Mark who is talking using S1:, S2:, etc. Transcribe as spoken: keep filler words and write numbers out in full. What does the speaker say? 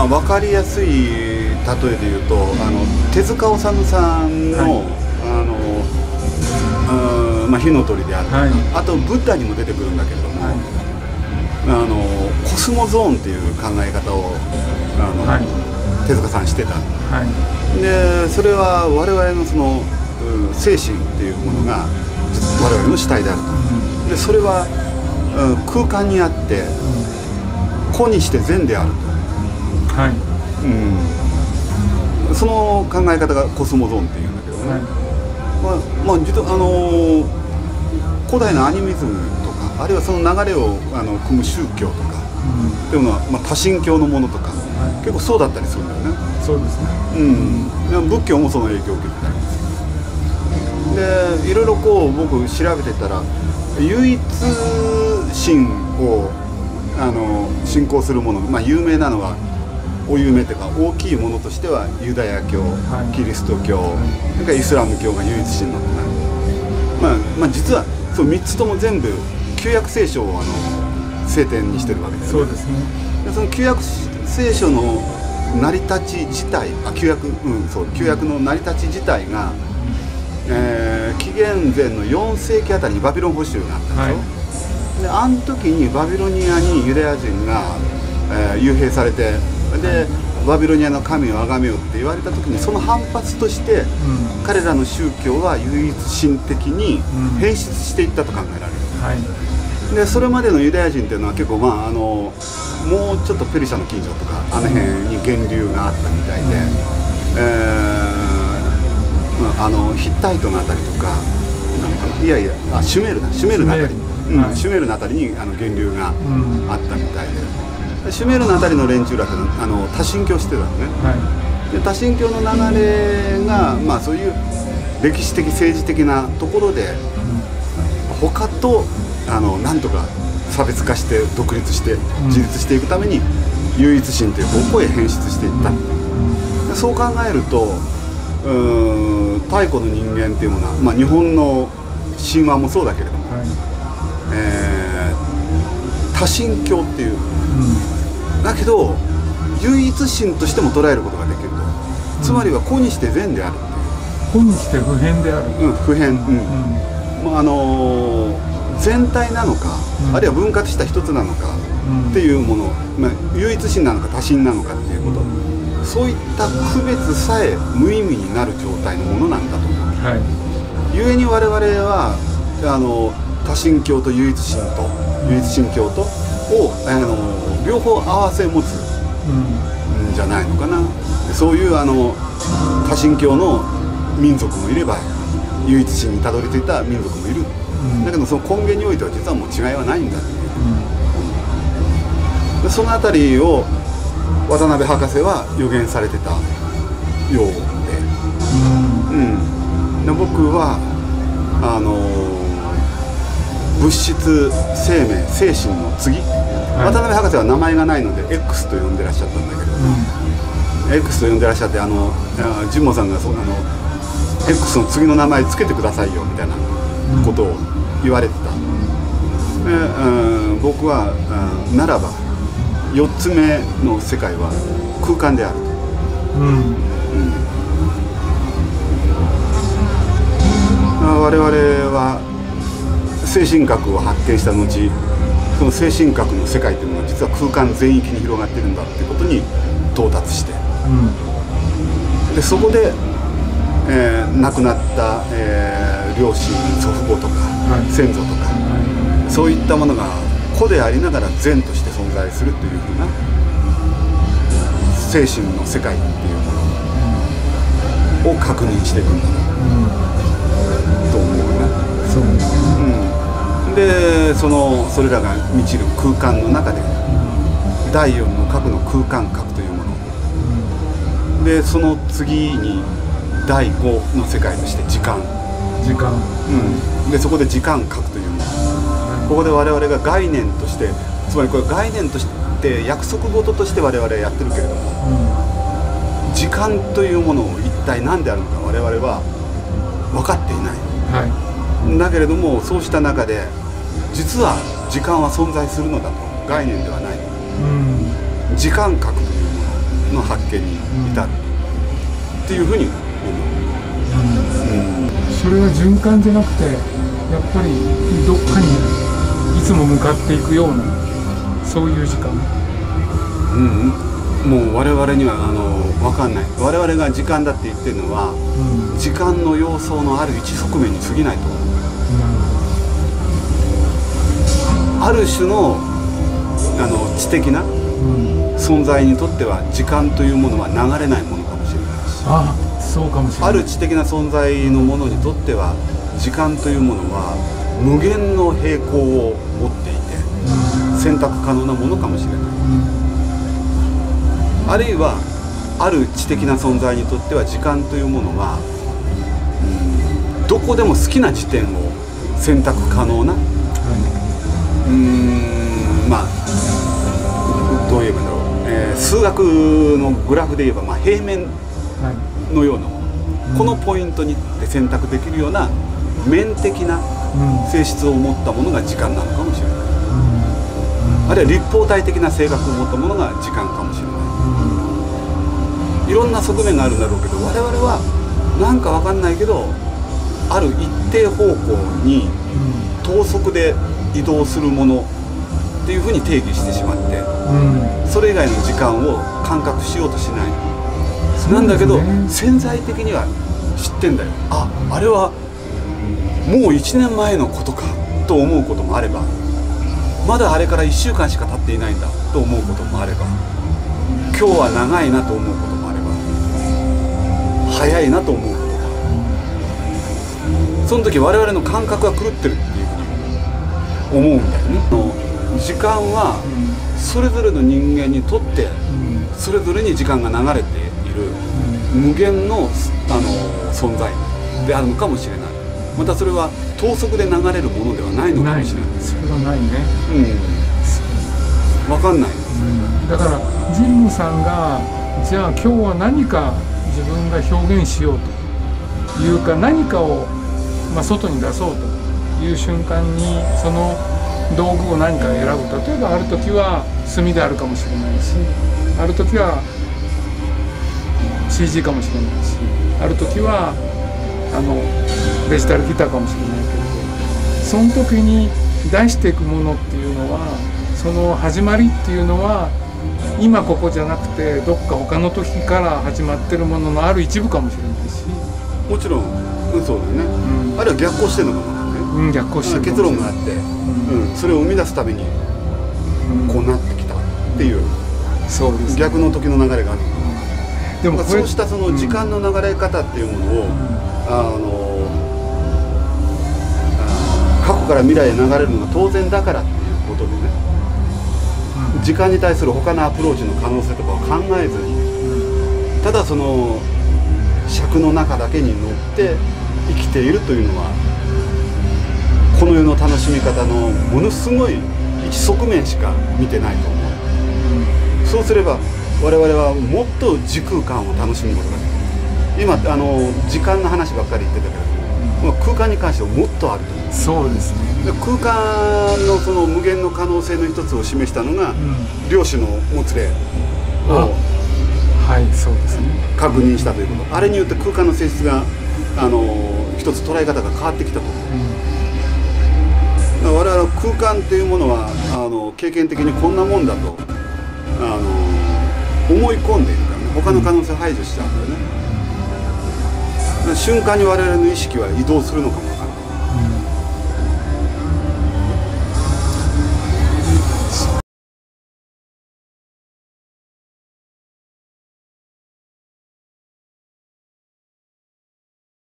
S1: あ、分かりやすい例えで言うと、あの手塚治虫さんの、はい、あのうん、まあ、火の鳥であったり、はい、あとブッダにも出てくるんだけれども、はい、あのコスモゾーンっていう考え方をあの、はい、手塚さんしてた、はい、でそれは我々のその、うん、精神っていうものが我々の主体であると、うん、でそれは、うん、空間にあって個にして善であると、はい、うん、その考え方がコスモゾーンっていうんだけどね、はい、まあ、まあ、実はあの古代のアニミズムとかあるいはその流れをあの組む宗教とか、うん、っていうのは、まあ、多神教のものとか、はい、結構そうだったりするんだよね。
S2: そうですね、
S1: うん、仏教もその影響を受けてたりで、いろいろこう僕調べてたら唯一神をあの信仰するもの、まあ、有名なのはお有名というか大きいものとしてはユダヤ教、はい、キリスト教、はい、それからイスラム教が唯一神のってなる、まあ、まあ実はそうみっつとも全部旧約聖書をあの聖典にしてるわけですよね。そうですね。でその旧約聖書の成り立ち自体、あ、旧約、うん、そう、旧約の成り立ち自体が、えー、紀元前のよんせいきあたりにバビロン捕囚があったでしょ、はい、であの時にバビロニアにユダヤ人が、えー、幽閉されて、でバビロニアの神を崇めようって言われた時にその反発として、うん、彼らの宗教は唯一神的に変質していったと考えられる、うん、はい、でそれまでのユダヤ人っていうのは結構、まあ、あのもうちょっとペルシャの近所とかあの辺に源流があったみたいで、うん、えー、あのヒッタイトのあたりとか、なんかいやいやあシュメールだシュメールのあたり、うん、はい、シュメールのあたりにあの源流があったみたいで。シュメールのあたりの連中らってあの多神教してたのね、はい、で多神教の流れが、まあ、そういう歴史的政治的なところで、うん、他とあのなんとか差別化して独立して自立していくために、うん、唯一神という方向へ変質していった、うん、そう考えるとうーん太古の人間っていうものは、まあ、日本の神話もそうだけれども、はい、えー、多神教っていう、うん、だけど唯一神としても捉えることができると、うん、つまりは個にして善であるっていう
S2: 個にして不変である、
S1: うん、不変、うん、うん、まああのー全体なのか、うん、あるいは分割した一つなのか、うん、っていうもの、まあ、唯一神なのか多神なのかっていうこと、うん、そういった区別さえ無意味になる状態のものなんだと思う、はい、ゆえに我々はあの多神教と唯一神と唯一神教とをあの両方合わせ持つんじゃないのかな、そういうあの多神教の民族もいれば唯一神にたどり着いた民族もいる、だけどその根源においては実はもう違いはないんだっていう、うん、でそのあたりを渡辺博士は予言されてたようで、うんうん、で僕はあのー、物質生命精神の次、はい、渡辺博士は名前がないので X と呼んでらっしゃったんだけど、うん、X と呼んでらっしゃって、あのジモさんがそうあの X の次の名前つけてくださいよみたいなことを言われてた、で、うん、僕は、うん、ならばよっつめの世界は空間であると、うんうん、我々は精神核を発見した後その精神核の世界というのは実は空間全域に広がっているんだということに到達して、うん、でそこでえー、亡くなった、えー、両親祖父母とか、はい、先祖とか、はい、そういったものが個でありながら善として存在するというふうな精神の世界っていうものを確認していくんだろう、うん、と思うね。そうですね、うん、でそのそれらが満ちる空間の中で、うん、だいよんの核の空間核というもの、うん、でその次にだいごの世界として時間
S2: 時間、
S1: うん、でそこで時間核というもの、はい、ここで我々が概念としてつまりこれ概念として約束事として我々はやってるけれども、うん、時間というものを一体何であるのか我々は分かっていない、はい、だけれどもそうした中で実は時間は存在するのだと概念ではない、うん、時間核というものの発見に至るっていうふうに思う、うんうん、
S2: それは循環じゃなくてやっぱりどっかにいつも向かっていくようなそういう時間。
S1: うん、もう我々にはあの分かんない。我々が時間だって言ってるのは、うん、時間の様相のある一側面に過ぎないと思う、うん、ある種のあの知的な存在にとっては時間というものは流れないものかもしれないし、
S2: ああ、そうかもしれない。
S1: ある知的な存在のものにとっては時間というものは無限の平衡を持っていて、うん、選択可能なものかもしれない、うん、あるいはある知的な存在にとっては時間というものは、うん、どこでも好きな時点を選択可能な、はい、うーんまあどう言えばいいんだろう、えー、数学のグラフで言えば、まあ、平面のようなもの、はい、このポイントにで選択できるような面的な性質を持ったものが時間なのかもしれない、うん、あるいは立方体的な性格を持ったものが時間かもしれない、うん、いろんな側面があるんだろうけど、我々はなんか分かんないけどある一定方向に等速で移動するものっていうふうに定義してしまって、うん、それ以外の時間を感覚しようとしない、なんだけど、ね、潜在的には知ってんだよ。あ、あれはもういちねんまえのことかと思うこともあれば、まだあれからいっしゅうかんしか経っていないんだと思うこともあれば、今日は長いなと思うこともあれば、早いなと思うこともある。その時我々の感覚が狂ってるっていうふうに思うんだよね。時間はそれぞれの人間にとってそれぞれに時間が流れている無限の、あの存在であるのかもしれない。またそれは等速で流れるものではないのかもしれない。
S2: それはないね、
S1: うん、分かんない、
S2: うん、だから神武さんがじゃあ今日は何か自分が表現しようというか何かを、まあ、外に出そうという瞬間にその道具を何か選ぶ。例えばある時は墨であるかもしれないし、ある時は シージー かもしれないし、ある時はあのデジタルギターかもしれないけれど、その時に出していくものっていうのは、その始まりっていうのは今ここじゃなくてどっか他の時から始まってるもののある一部かもしれないし、
S1: もちろん、うん、そうだよね、うん、あるいは逆行してるのかもね、
S2: うん、逆行してる
S1: 結論があって、うんうん、それを生み出すためにこうなってきたっていう、うん、そうですね、逆の時の流れがある、うん、でもそうしたその時間の流れ方っていうものを、うん、あの過去から未来へ流れるのが当然だからっていうことでね、うん、時間に対する他のアプローチの可能性とかを考えずに、うん、ただその尺の中だけに乗って生きているというのはこの世の楽しみ方のものすごい一側面しか見てないと思う、うん、そうすれば我々はもっと時空間を楽しむことができる。今あの時間の話ばっかり言ってたけれども、うん、空間に関してはもっとあると思う。
S2: そうですね。
S1: で空間のその無限の可能性の一つを示したのが、うん、量子のもつれを
S2: はい、そうですね、
S1: 確認したということ、あれによって空間の性質があの一つ捉え方が変わってきたと思う、うん、我々は空間っていうものはあの経験的にこんなもんだとあの思い込んでいるからね、他の可能性を排除しちゃうんだよね、うん、瞬間に我々の意識は移動するのかもわからない。